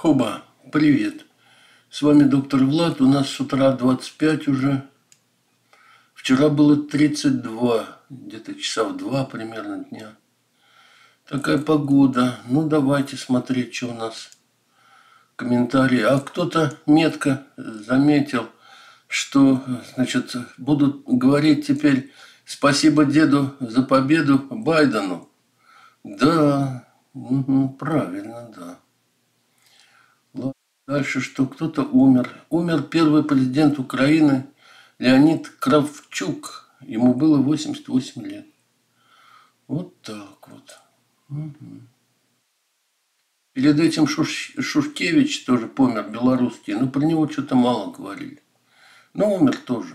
Хоба, привет. С вами доктор Влад. У нас с утра 25 уже. Вчера было 32, где-то часа в 2 примерно дня. Такая погода. Ну, давайте смотреть, что у нас. Комментарии. А кто-то метко заметил, что, значит, будут говорить теперь спасибо деду за победу Байдену. Да, правильно, да. Дальше что? Кто-то умер. Умер первый президент Украины Леонид Кравчук. Ему было 88 лет. Вот так вот. Перед этим Шушкевич тоже помер, белорусский. Но про него что-то мало говорили. Но умер тоже.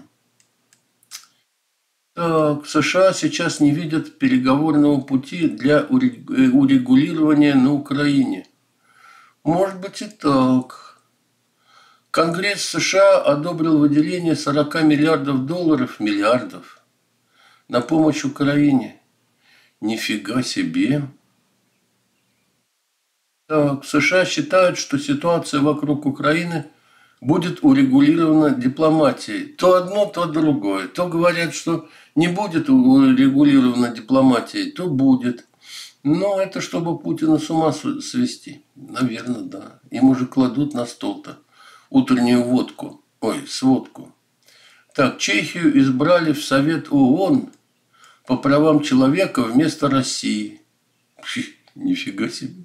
Так, США сейчас не видят переговорного пути для урегулирования на Украине. Может быть и так. Конгресс США одобрил выделение 40 миллиардов на помощь Украине. Нифига себе. Так, США считают, что ситуация вокруг Украины будет урегулирована дипломатией. То одно, то другое. То говорят, что не будет урегулирована дипломатией, то будет. Но это чтобы Путина с ума свести. Наверное, да. Ему же кладут на стол-то утреннюю водку. Ой, сводку. Так, Чехию избрали в Совет ООН по правам человека вместо России. Нифига себе.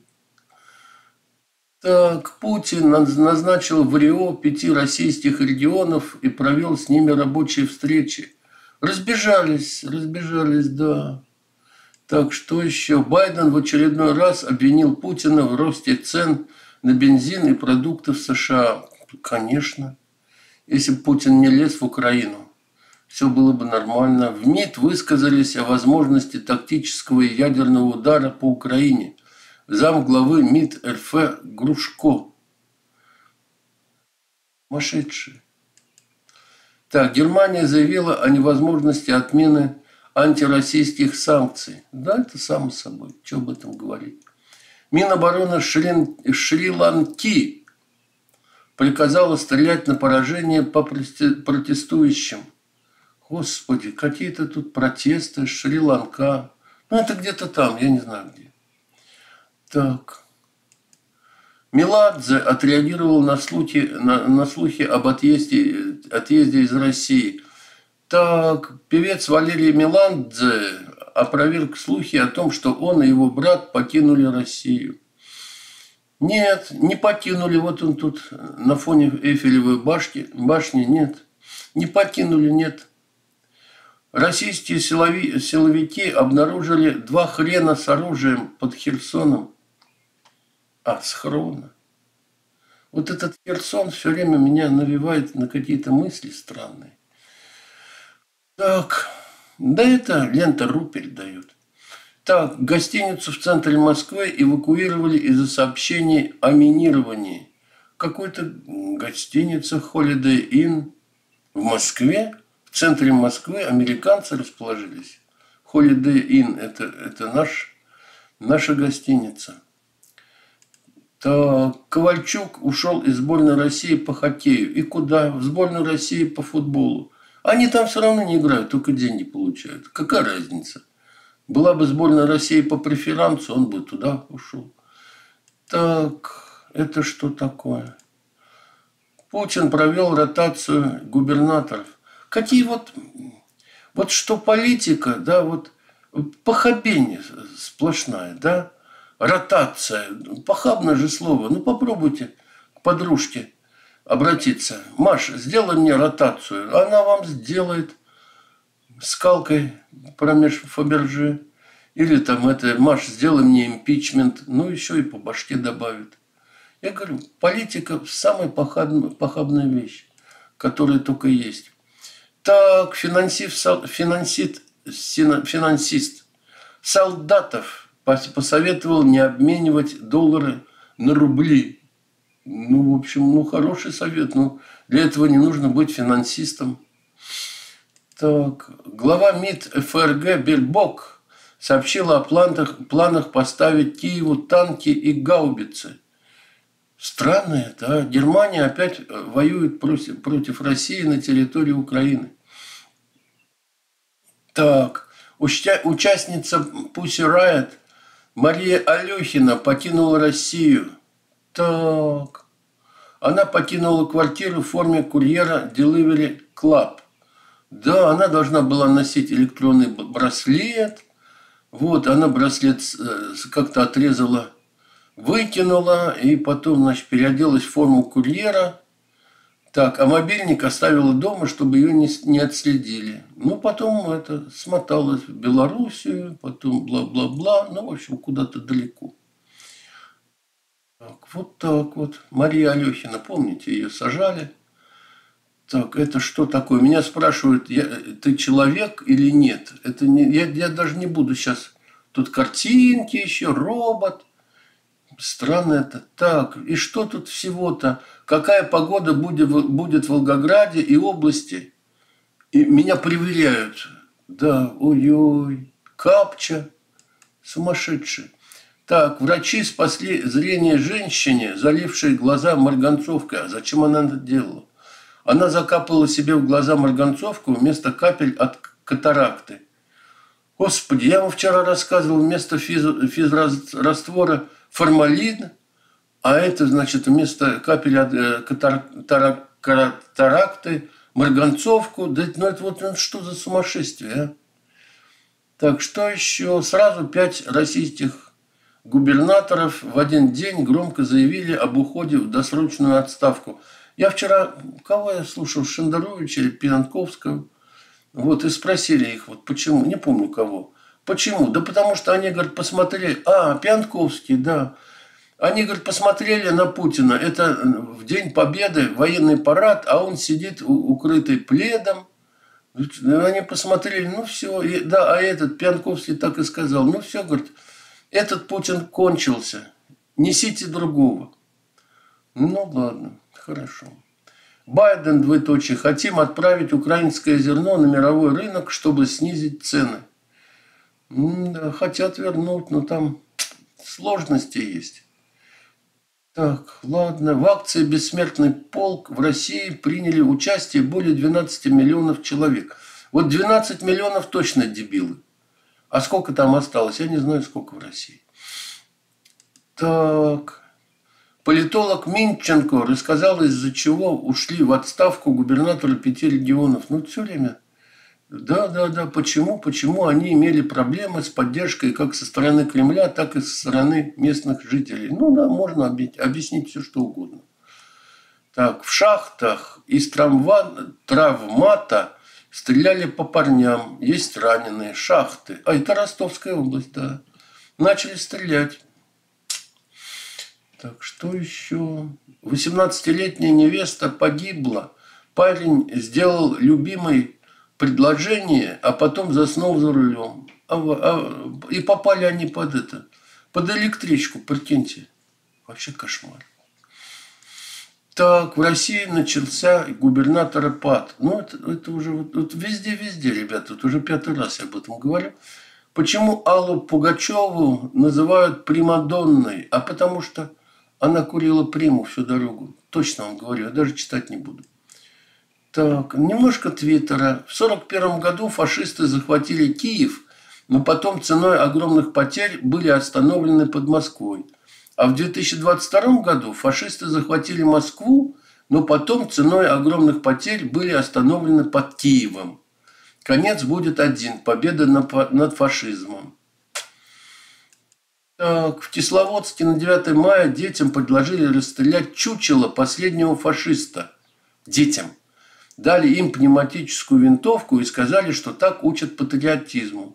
Так, Путин назначил в Рио 5 российских регионов и провел с ними рабочие встречи. Разбежались, да. Так, что еще? Байден в очередной раз обвинил Путина в росте цен на бензин и продукты в США. Конечно. Если бы Путин не лез в Украину, все было бы нормально. В МИД высказались о возможности тактического и ядерного удара по Украине. Замглавы МИД РФ Грушко. Сумасшедшие. Так, Германия заявила о невозможности отмены антироссийских санкций. Да, это само собой. Что об этом говорить? Минобороны Шри-Ланки приказала стрелять на поражение по протестующим. Господи, какие-то тут протесты, Шри-Ланка. Ну, это где-то там, я не знаю где. Так. Меладзе отреагировал на слухи об отъезде из России. Так, певец Валерий Меладзе опроверг слухи о том, что он и его брат покинули Россию. Нет, не покинули. Вот он тут на фоне Эйфелевой башни. Нет, не покинули, нет. Российские силовики обнаружили 2 хрена с оружием под Херсоном. Схрона. Вот этот Херсон все время меня навевает на какие-то мысли странные. Так, да это лента.ру передает. Так, гостиницу в центре Москвы эвакуировали из-за сообщений о минировании. Какой-то гостиница Holiday Inn в Москве, в центре Москвы американцы расположились. Holiday Inn это наша гостиница. Так, Ковальчук ушел из сборной России по хоккею. И куда? В сборную России по футболу. Они там все равно не играют, только деньги получают. Какая разница? Была бы сборная России по преферансу, он бы туда ушел. Так, это что такое? Путин провел ротацию губернаторов. Какие вот что политика, да, вот похабение сплошная, да? Ротация. Похабное же слово. Ну, попробуйте к подружке обратиться. Маша, сделай мне ротацию. Она вам сделает скалкой промеж Фаберже. Или там Маша, сделай мне импичмент. Ну, еще и по башке добавит. Я говорю, политика самая похабная вещь, которая только есть. Так, финансист солдатов посоветовал не обменивать доллары на рубли. Ну, в общем, хороший совет. Но для этого не нужно быть финансистом. Так, глава МИД ФРГ Бельбок сообщила о планах поставить Киеву танки и гаубицы. Странно, да. Германия опять воюет против России на территории Украины. Так, участница Pussy Riot Мария Алехина покинула Россию. Так, она покинула квартиру в форме курьера Delivery Club. Да, она должна была носить электронный браслет. Вот, она браслет как-то отрезала, выкинула, и потом, значит, переоделась в форму курьера. Так, а мобильник оставила дома, чтобы ее не отследили. Ну, потом это смоталась в Белоруссию, потом бла-бла-бла. Ну, в общем, куда-то далеко. Так вот. Мария Алехина, помните, ее сажали. Так, это что такое? Меня спрашивают, ты человек или нет? Это не, я даже не буду сейчас. Тут картинки еще, робот. Странно это. Так, и что тут всего-то? Какая погода будет в Волгограде и области? И меня проверяют. Да, ой-ой, капча. Сумасшедший. Так, врачи спасли зрение женщине, залившей глаза марганцовкой. А зачем она это делала? Она закапала себе в глаза марганцовку вместо капель от катаракты. Господи, я вам вчера рассказывал, вместо физраствора формалин, а это, значит, вместо капель от катаракты марганцовку. Да, ну это вот что за сумасшествие, а? Так, что еще? Сразу 5 российских губернаторов в один день громко заявили об уходе в досрочную отставку. Я вчера, кого я слушал, Шендеровича или Пьянковского, вот, и спросили их, вот почему, не помню кого. Почему? Да потому что они, говорят, посмотрели, Пьянковский, да. Они, говорят, посмотрели на Путина, это в День Победы, военный парад, а он сидит укрытый пледом. Они посмотрели, ну все, да, а этот Пьянковский так и сказал, ну все, говорит, этот Путин кончился, несите другого. Ну ладно, хорошо. Байден, двоеточие, хотим отправить украинское зерно на мировой рынок, чтобы снизить цены. Да, хотят вернуть, но там сложности есть. Так, ладно. В акции «Бессмертный полк» в России приняли участие более 12 миллионов человек. Вот 12 миллионов точно дебилы. А сколько там осталось? Я не знаю, сколько в России. Так. Политолог Минченко рассказал, из-за чего ушли в отставку губернаторы 5 регионов. Ну, все время. Да. Почему они имели проблемы с поддержкой как со стороны Кремля, так и со стороны местных жителей. Ну да, можно объяснить все, что угодно. Так, в шахтах из травмата стреляли по парням. Есть раненые. Шахты. А это Ростовская область, да. Начали стрелять. Так, что еще? 18-летняя невеста погибла. Парень сделал любимой предложение, а потом заснул за рулем. И попали они под электричку, прикиньте. Вообще кошмар. Так, в России начался губернаторопад. Ну, это уже вот везде, ребята. Вот уже 5-й раз я об этом говорю. Почему Аллу Пугачеву называют примадонной? А потому что она курила приму всю дорогу. Точно вам говорю, я даже читать не буду. Так, немножко Твиттера. В 1941 году фашисты захватили Киев, но потом ценой огромных потерь были остановлены под Москвой. А в 2022 году фашисты захватили Москву, но потом ценой огромных потерь были остановлены под Киевом. Конец будет один. Победа над фашизмом. Так, в Кисловодске на 9 мая детям предложили расстрелять чучело последнего фашиста. Детям. Дали им пневматическую винтовку и сказали, что так учат патриотизму.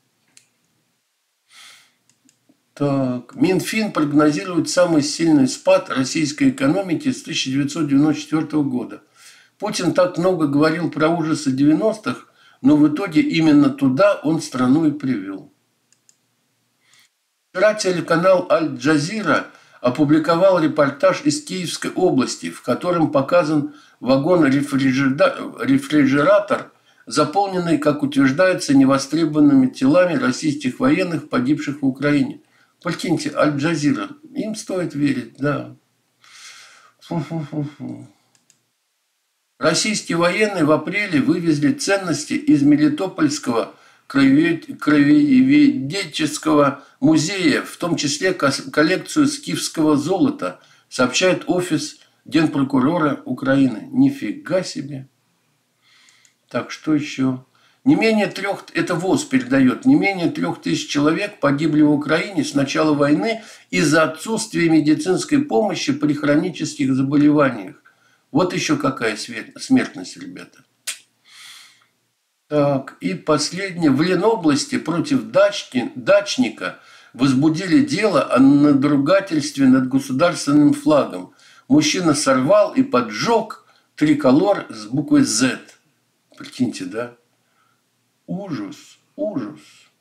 Так, Минфин прогнозирует самый сильный спад российской экономики с 1994 года. Путин так много говорил про ужасы 90-х, но в итоге именно туда он страну и привел. Вчера телеканал «Аль-Джазира» опубликовал репортаж из Киевской области, в котором показан вагон-рефрижератор, заполненный, как утверждается, невостребованными телами российских военных, погибших в Украине. Прикиньте, Аль-Джазира. Им стоит верить, да. Фу-фу-фу-фу. Российские военные в апреле вывезли ценности из Мелитопольского краеведческого музея, в том числе коллекцию скифского золота, сообщает офис Генпрокурора Украины. Нифига себе. Так, что еще? Не менее трех, это ВОЗ передает, не менее 3000 человек погибли в Украине с начала войны из-за отсутствия медицинской помощи при хронических заболеваниях. Вот еще какая смертность, ребята. Так, и последнее. В Ленобласти против дачника возбудили дело о надругательстве над государственным флагом. Мужчина сорвал и поджег триколор с буквой Z. Прикиньте, да? Ужас, ужас.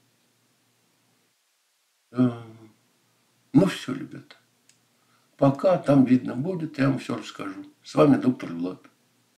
Ну все, ребята. Пока там видно будет, я вам все расскажу. С вами доктор Влад.